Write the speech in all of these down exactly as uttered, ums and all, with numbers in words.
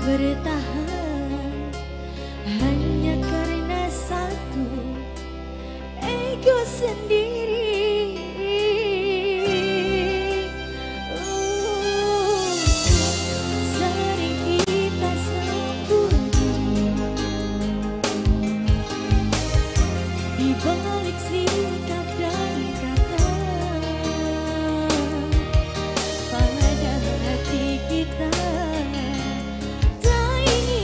bertahan hanya karena satu ego sendiri. Uh, sering kita sembunyi di balik sikap dan kata, pada hati kita tak ingin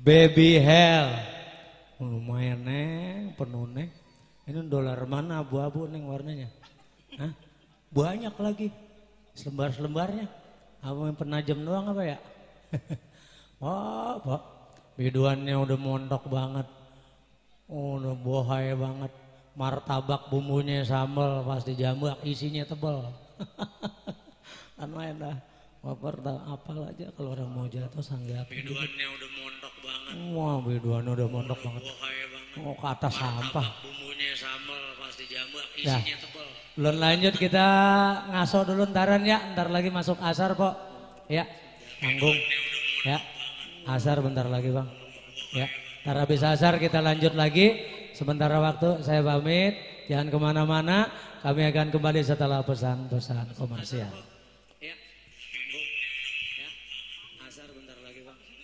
Baby Hell. Lumayan neng, penuh neng. Ini dolar mana abu-abu neng warnanya? Hah? Banyak lagi. Selembar-selembarnya. Apa yang penajam doang apa ya? Wah, Pak. Biduannya udah montok banget. Oh, udah bohai banget. Martabak bumbunya sambal, pasti jambak, isinya tebal. Kan main dah. Waper apal aja kalau orang mau jatuh sanggap. Biduannya udah montok banget. Wah, biduannya udah montok banget. Oh, ke atas sampah. Bumbunya sambal, pasti jambak, isinya tebal. Belum lanjut kita ngaso dulu ntaran ya. Ntar lagi masuk asar kok. Ya, tanggung. Ya, asar bentar lagi bang. Ya, ntar habis asar kita lanjut lagi. Sementara waktu saya pamit, jangan kemana-mana. Kami akan kembali setelah pesan-pesan komersial. Ya, ya, asar bentar lagi bang.